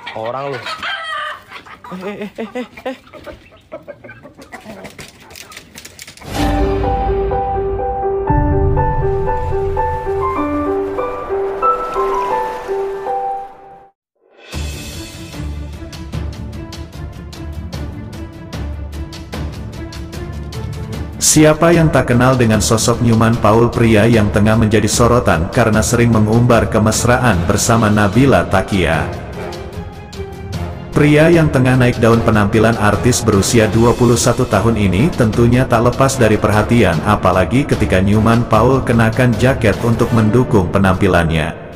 Orang lu. Eh. Siapa yang tak kenal dengan sosok Nyoman Paul, pria yang tengah menjadi sorotan karena sering mengumbar kemesraan bersama Nabila Takia. Pria yang tengah naik daun penampilan artis berusia 21 tahun ini tentunya tak lepas dari perhatian, apalagi ketika Nyoman Paul kenakan jaket untuk mendukung penampilannya.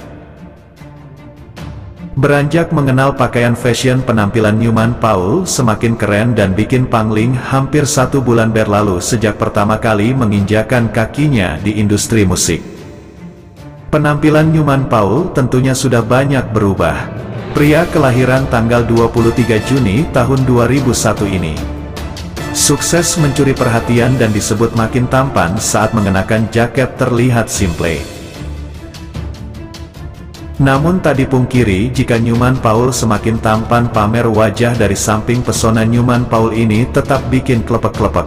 Beranjak mengenal pakaian fashion, penampilan Nyoman Paul semakin keren dan bikin pangling hampir 1 bulan berlalu sejak pertama kali menginjakan kakinya di industri musik. Penampilan Nyoman Paul tentunya sudah banyak berubah. Pria kelahiran tanggal 23 Juni tahun 2001 ini sukses mencuri perhatian dan disebut makin tampan saat mengenakan jaket terlihat simple. Namun tak dipungkiri jika Nyoman Paul semakin tampan pamer wajah, dari samping pesona Nyoman Paul ini tetap bikin klepek-klepek.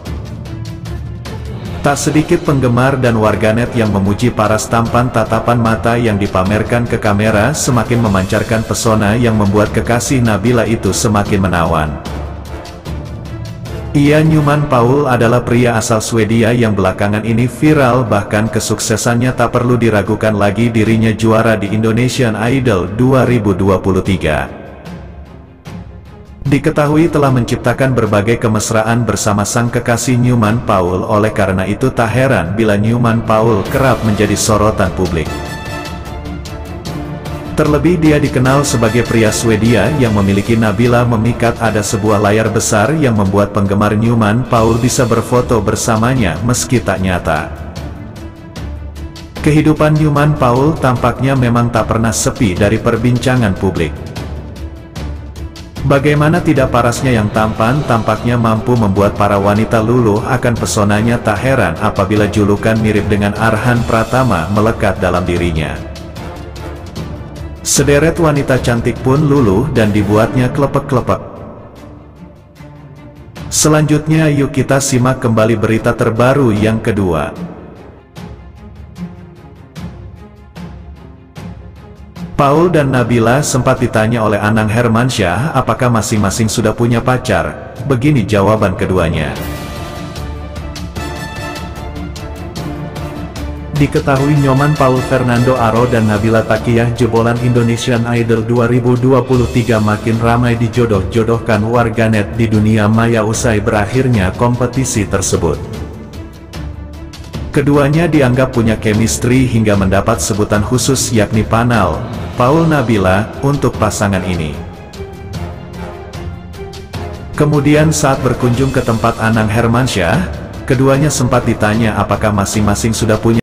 Tak sedikit penggemar dan warganet yang memuji paras tampan, tatapan mata yang dipamerkan ke kamera semakin memancarkan pesona yang membuat kekasih Nabila itu semakin menawan. Nyoman Paul adalah pria asal Swedia yang belakangan ini viral, bahkan kesuksesannya tak perlu diragukan lagi, dirinya juara di Indonesian Idol 2023. Diketahui telah menciptakan berbagai kemesraan bersama sang kekasih Nyoman Paul, oleh karena itu tak heran bila Nyoman Paul kerap menjadi sorotan publik. Terlebih dia dikenal sebagai pria Swedia yang memiliki Nabila memikat. Ada sebuah layar besar yang membuat penggemar Nyoman Paul bisa berfoto bersamanya meski tak nyata. Kehidupan Nyoman Paul tampaknya memang tak pernah sepi dari perbincangan publik. Bagaimana tidak, parasnya yang tampan tampaknya mampu membuat para wanita luluh akan pesonanya. Tak heran apabila julukan mirip dengan Arhan Pratama melekat dalam dirinya. Sederet wanita cantik pun luluh dan dibuatnya klepek-klepek. Selanjutnya yuk kita simak kembali berita terbaru yang kedua. Paul dan Nabila sempat ditanya oleh Anang Hermansyah apakah masing-masing sudah punya pacar. Begini jawaban keduanya. Diketahui Nyoman Paul Fernando Aro dan Nabila Takia jebolan Indonesian Idol 2023 makin ramai dijodoh-jodohkan warganet di dunia maya usai berakhirnya kompetisi tersebut. Keduanya dianggap punya chemistry hingga mendapat sebutan khusus yakni panel Paul Nabila untuk pasangan ini. Kemudian saat berkunjung ke tempat Anang Hermansyah, keduanya sempat ditanya apakah masing-masing sudah punya